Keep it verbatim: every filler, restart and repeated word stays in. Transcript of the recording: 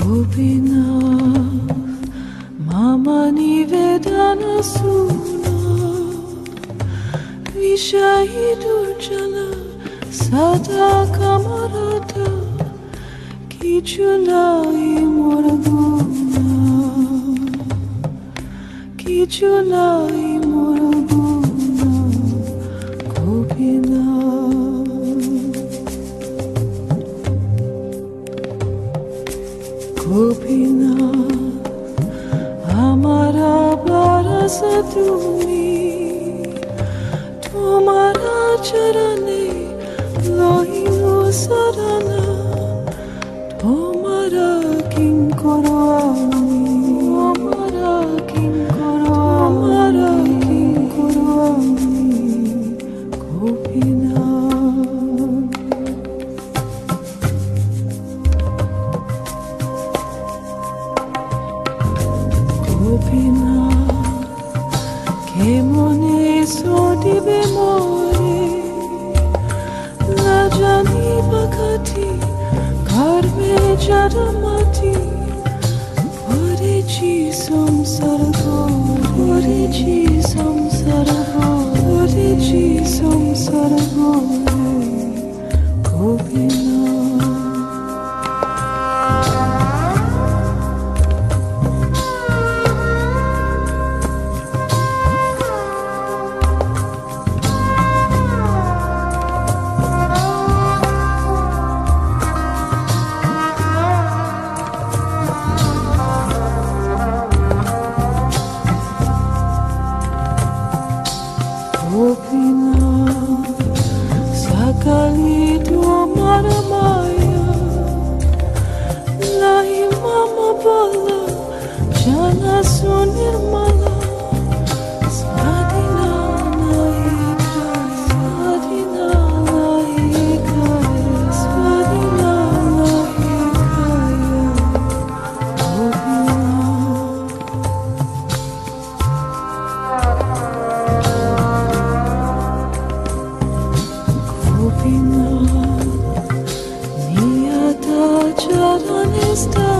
Gopinath, mama nivedana suna, Vishayi durjana sada kamarata, kichu nahi mor guna, kichu nahi mor guna, Gopinath. Gopinath, hamara barasa tumi, tumhara charane lohinu sarana, tumhara kinkaro ami, tumhara kinkaro, tumhara kinkaro ami, Gopinath. Gopinath, ke mone sodibe more, na jani bakati, ghar mein jaramati, pore chi samsar ko, pore chi samsar ko, pore chi samsar ko, Gopinath. Gopinath, sakali tumhara maya, nahi mama bola, jana sunirmala, swadina nahi kaya, swadina nahi kaya, swadina nahi kaya, Gopinath. Gopinath, niyata charan ista.